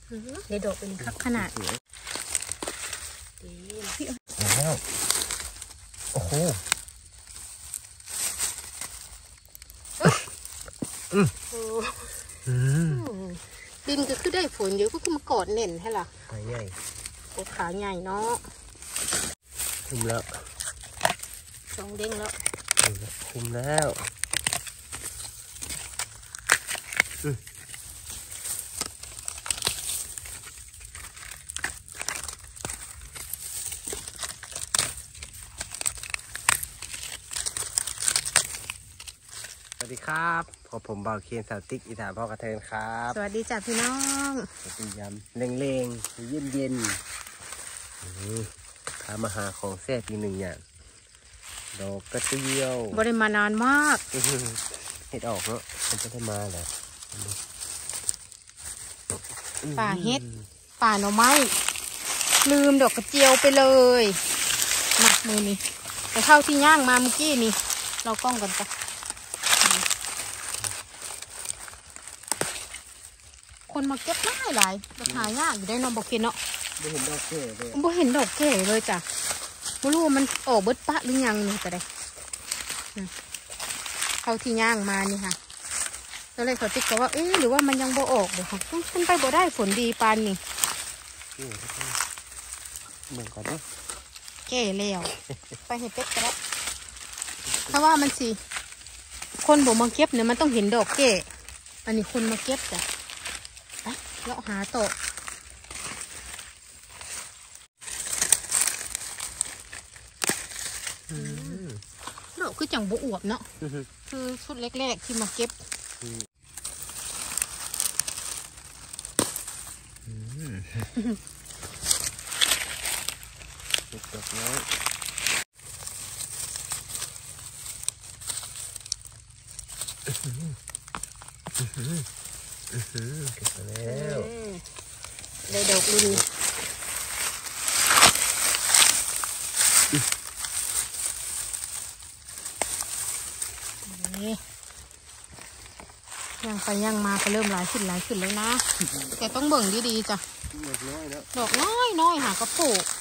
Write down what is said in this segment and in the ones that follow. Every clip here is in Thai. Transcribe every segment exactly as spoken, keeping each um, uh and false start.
เดี๋ยวดอกเป็นครับขนาดดีแล้วโอ้โหดินก็คือได้ฝนเยอะก็คือมากอดเน่นให้ล่ะขาใหญ่โอ้ขาใหญ่เนาะคุมแล้วสองเด้งแล้วคุมแล้วสวัสดีครับพอผมเบาเคียนสาวติ๊กอีสานพ่อกระเทินครับสวัสดีจ้ะพี่น้องสวัสดียำเร่งๆเย็นเย็นพามาหาของแซ่บอีกหนึ่งอย่างดอกกระเจียวบริมานานมากเห็ดออกเนาะมันจะได้มาแหละป่าเห็ดป่าหน่อไม้ลืมดอกกระเจียวไปเลยมามือนี้แต่เท่าที่ย่างมาเมื่อกี้นี่เรากล้องกันจ้ะคนมาเก็บง่ายหลายราคายากอยู่ได้นอนบอกเกนเนาะไม่เห็นดอกเก๋เลยไม่เห็นดอกเก๋เลยจ้ะไม่รู้ว่ามันออกเบิดปะหรือยังนี่แต่ได้เขาที่ย่างมานี่ค่ะแล้วเลยเขาติ๊กก็ว่าเอ๊ะหรือว่ามันยังบ่ออกเลยค่ะขึ้นไปบ่ได้ฝนดีปานนี่เหมือนกันเนาะเก๋แล้วไปเห็ดเป็ดก็ได้ถ้าว่ามันสิคนบ่มาเก็บเนี่ยมันต้องเห็นดอกเก๋อันนี้คนมาเก็บจ้ะไปเลาะหาโต๊ะดอกคือจังบวอวบเนาะคือชุดแรกๆที่มาเก็บเก็บดอกน้อยเก็บมาแล้วได้ดอกรุ่นนี่ย่างไปย่างมาก็เริ่มหลายขึ้นหลายขึ้นแล้วนะแต่ต้องเบิ่งดีๆจ้ะดอกน้อยแล้วดอกน้อยน้อยหากระปุก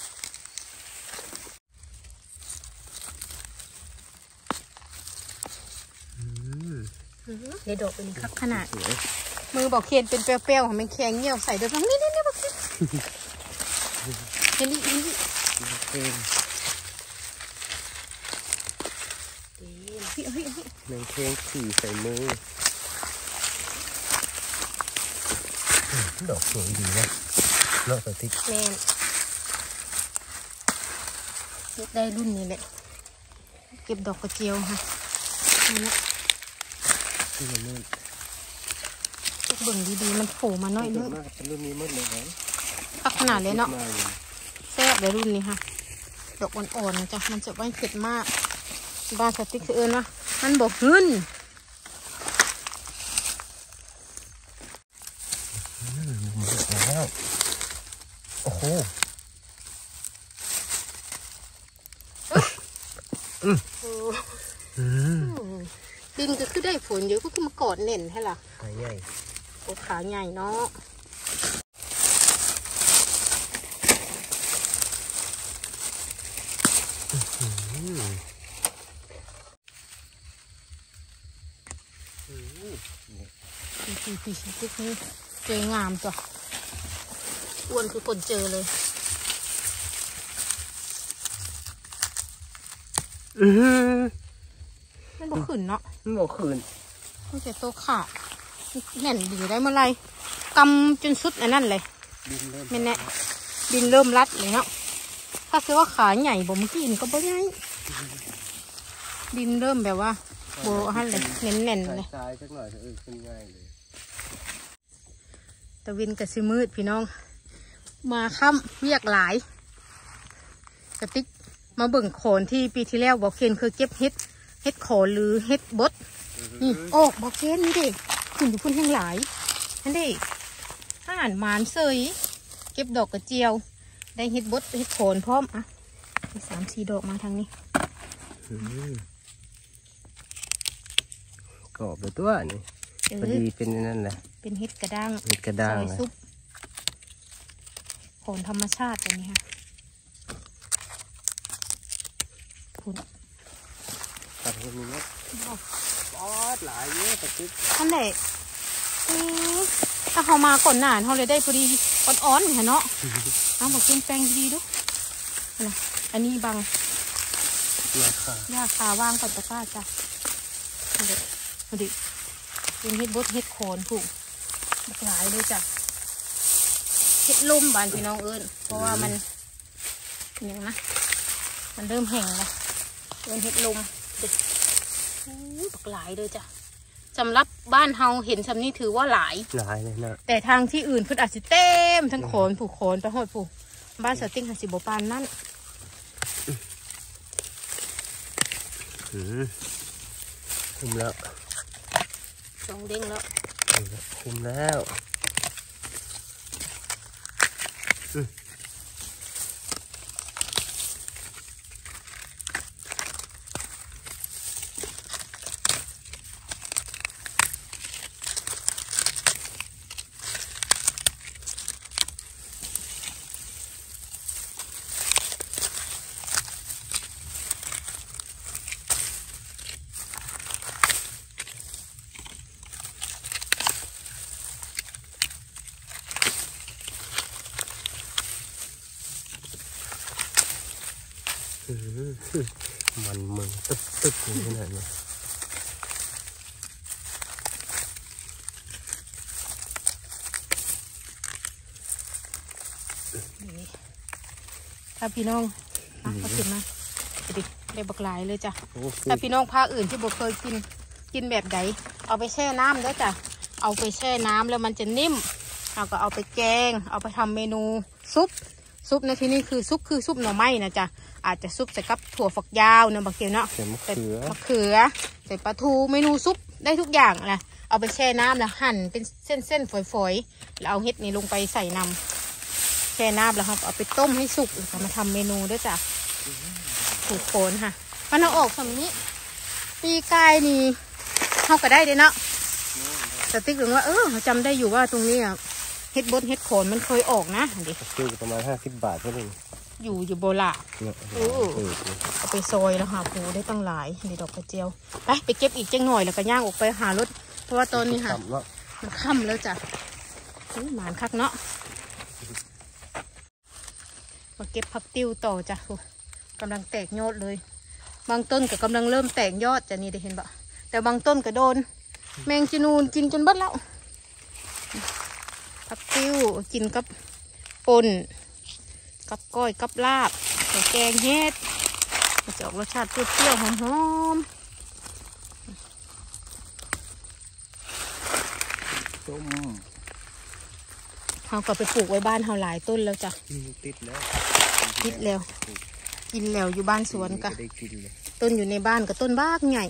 เดี๋ยวดอกเป็นครับขนาดมือบอกเคียนเป็นเปรี้ยวๆของมันแข็งเงี้ยวใส่เดี๋ยวฟังนี่นี่นี่บอกเคียนเห็นดิเห็นดิเฮ้ยเฮ้ยเฮ้ยแมงเค้งขี่ใส่มือดอกสวยดีนะเนาะสติ๊กแมนได้รุ่นนี้แหละเก็บดอกกระเจียวค่ะนี่นะที่มันนี่เบิ่งดีๆมันโผล่มาหน่อยนึงเป็นรุ่นนี้หมดเลยนะพักขนาดเลยเนาะแซ่บเลยรุ่นนี้ค่ะดอกอ่อนๆนะจ๊ะมันจะไม่เผ็ดมากบ้านสติ๊กเอิญวะมันบอกขึ้นแล้วโอ้โหดินก็คือได้ฝนเยอะก็คือมากอดเน่นให้ล่ะขาใหญ่โอ้ขาใหญ่เนาะพี่พี่พี่ติ๊กนี่เจองามจ้ะอ้วนคือคนเจอเลยอือมันบ่ขืนเนาะมันบ่ขืนมันจะโตขาดแน่นดีได้เมื่อไรกำจนสุดอันนั้นเลยไม่แน่ดินเริ่มรัดเลยเนาะถ้าคือว่าขาใหญ่บ่เมื่อกี้เห็นก็บ่ใหญ่ดินเริ่มแบบว่าโบหันเลยเน้นๆเลยซ้ายสักหน่อยเออขึ้นง่ายเลยตะวินกับซิมืดพี่น้องมาค่ำเรียกหลายสติ๊กมาเบิ่งโขนที่ปีที่แล้วบอกเคนเคยเก็บเฮ็ดเฮ็ดโขนหรือเฮ็ดบดนี่โอ้บอกเคนนี่ดิคุณอยู่พุ่นแห่งหลายนั่นดิอาหารหมานเสยเก็บดอกกระเจียวได้เฮ็ดบดเฮ็ดโขนพร้อมอ่ะสามสี่ดอกมาทางนี้กรอบเลยตัวนี่พอดีเป็นนั่นแหละเป็นเฮ็ดกระด้างเฮ็ดกระด้างซุปโขนธรรมชาติแบบนี้ค่ะคุณตัดให้มีเม็ดปอดหลายเยอะตะกิ๊กท่านไหนถ้าเขามาก่อนหน้าเขาเลยได้พอดีอ่อนๆเห็นเนาะเอาบอกกินแป้งดีดูนะอันนี้บางเยอะค่ะยาคาว่างก่อนตะกร้าจ้ะเด็ดเด็ดเป็นเห็ดบดเห็ดโคนถูกหลายเลยจ้ะเห็ดลุ่มบานพี่น้องเอิญเพราะว่ามันอย่างนะมันเริ่มแห้งแล้วเอิญเห็ดลุ่มเด็ดบักหลายเลยจ้ะสำหรับบ้านเฮาเห็นสำนี้ถือว่าหลายหลายเลยนะแต่ทางที่อื่นเพิ่นอาจจะเต็มทั้งโขนผูกโขนไปหดผูกบ้านสติ้งหัสิบปานนั่นอืมคุมแล้วสองเด้งแล้วคุมแล้วอืมมันมึงตึ๊บตึ๊บอย่างนี้นะถ้าพี่น้องมาเอาขึ้นมาไปดิได้บักหลายเลยจ้ะถ้าพี่น้องภาคอื่นที่บ่เคยกินกินแบบใดเอาไปแช่น้ำเด้อจ้ะเอาไปแช่น้ำแล้วมันจะนิ่มเราก็เอาไปแกงเอาไปทำเมนูซุปซุปในที่นี้คือซุปคือซุปหน่อไม้นะจ๊ะอาจจะซุปใส่กับถั่วฝักยาวเนาะบางทีเนาะใส่มะเขือมะเขือใส่ปลาทูเมนูซุปได้ทุกอย่างแหละเอาไปแช่น้ำแล้วหั่นเป็นเส้นๆฝอยๆแล้วเอาเห็ดนี้ลงไปใส่น้ำแช่น้ำแล้วครับเอาไปต้มให้สุกแล้วก็มาทำเมนูด้วยจ้ะถูกโคนค่ะมันเอาออกแบบนี้ปีกายนี่เขาก็ได้เลยเนาะแต่ติ๊กถึงว่าเออจำได้อยู่ว่าตรงนี้อ่ะเห็ดบดเห็ดโคนมันเคยออกนะดิซื้อประมาณห้าสิบบาทเท่านั้นอยู่อยู่โบราณเนี่ยโอ้เอาไปซอยแล้วหาปูได้ตั้งหลายในดอกกระเจียวไปไปเก็บอีกจังหน่อยแล้วก็ย่างออกไปหารถเพราะว่าตอนนี้ค่ะมันค่ำแล้วจ้ะหมานคักเนาะมาเก็บพับติ้วต่อจ้ะกำลังแตกยอดเลยบางต้นก็กำลังเริ่มแตกยอดจ้ะนี่ได้เห็นปะแต่บางต้นก็โดนแมงจีนูนกินจนเบิดแล้วพับติ้วกินกับป่นกับก้อยกับลาบใส่แกงเฮ็ดจะออกรสชาติเปรี้ยวๆหอมส้มๆเขาก็ไปปลูกไว้บ้านเขาหลายต้นแล้วจ้ะติดแล้วติดแล้วกินแล้วอยู่บ้านสวนกะได้กินเลยต้นอยู่ในบ้านกับต้นบ้ากใหญ่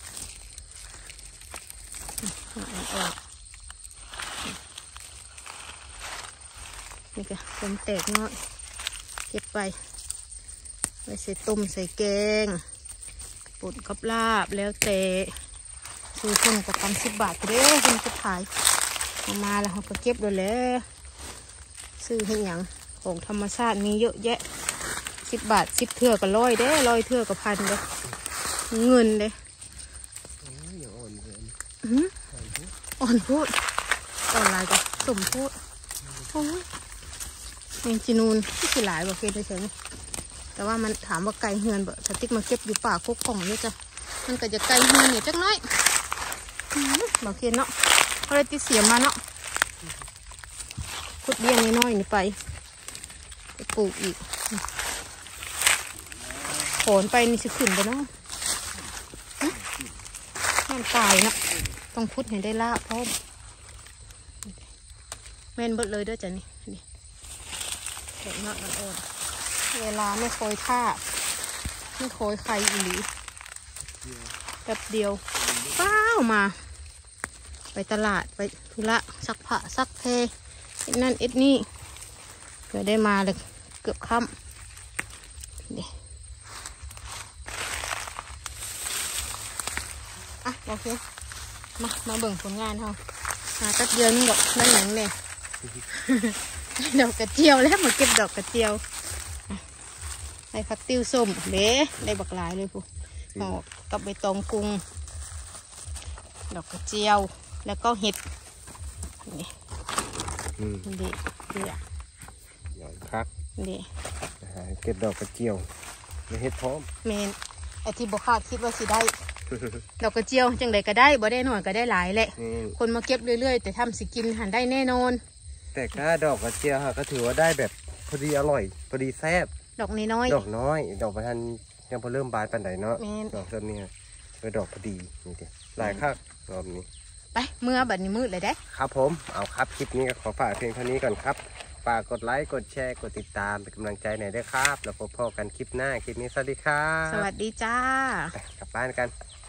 นี่ก็ต้นแตกน้อยเก็บไปไปใส่ต้มใส่แกงป่นกับลาบแล้วแต่ซื้อเพิ่งกับกำสิบบาทเด้อเพิ่งจะขายมาแล้วเขาก็เก็บด้วยแล้วซื้อให้หยังของธรรมชาติมีเยอะแยะสิบบาทสิบเทื่อก็ร้อยเด้ร้อยเทื่อก็พันเด้เงินเด้อ่อนพูดอ่อนลายก็สมพูดโอ้ยแมงจีนูนที่สิหลายบอกเกณฑ์เฉยๆแต่ว่ามันถามว่าไก่เฮือนบ่สติ๊กมาเก็บอยู่ป่าโคกกล่องเนี่ยจ้ะมันก็จะไก่เฮือนเนี่ยจักน้อยบอกเกณฑ์เนาะเขาเลยติดเสียมาเนาะขุดเบี้ยน้อยๆนี่ไปไปปลูกอีกโขนไปนี่จะขึ้นไปเนาะมันตายเนาะต้องพุดให้ได้ลาบพร้อมแม่นเบิดเลยเด้อจ้ะนี่นี่แข็งมากมันอ่อนเวลาไม่คอยท่าไม่คอยใครอีหลีแป๊บเดียวเป้ามาไปตลาดไปธุระซักผ้าซักเพเอ็ดนั่นเอ็ดนี่เกิดได้มาเลยเกือบค่ำนี่อ่ะโอเคมามาเบิ่งผลงานเขาหาแป๊บเดียวนี่ก็ได้หนังเลยดอกกระเจียวแล้วมาเก็บดอกกระเจียวได้ผักติ้วส้มเด้ได้บักหลายเลยผู้ห่อกับใบตองกรุงดอกกระเจียวแล้วก็เห็ดนี่อืมนี่เดี๋ยวหย่อนคักนี่นะฮะเก็บดอกกระเจียวไม่เฮ็ดพร้อมเมนไอที่บกคาดคิดว่าสิได้ ดอกกระเจียวจังใดก็ได้บ่ได้หน่อยก็ได้หลายแหละนี่คนมาเก็บเรื่อยๆแต่ทำสิกินหันได้แน่นอนแต่ก็ดอกกระเจียวฮะก็ถือว่าได้แบบพอดีอร่อยพอดีแซ่บดอกน้อยดอกน้อย ดอกประทันยังพอเริ่มบานปันไหนเนาะแม่นดอกต้นนี้เป็นดอกพอดีนี่ดิหลายคักรอบนี้ๆไปเมื่อบัดนี้มืดเลยได้ครับผมเอาครับคลิปนี้ก็ขอฝากเพียงเท่านี้ก่อนครับฝากกดไลค์กดแชร์กดติดตามเป็นกำลังใจหน่อยด้วยครับแล้วพบกันคลิปหน้าคลิปนี้สวัสดีครับสวัสดีจ้าไปกลับบ้านกันไ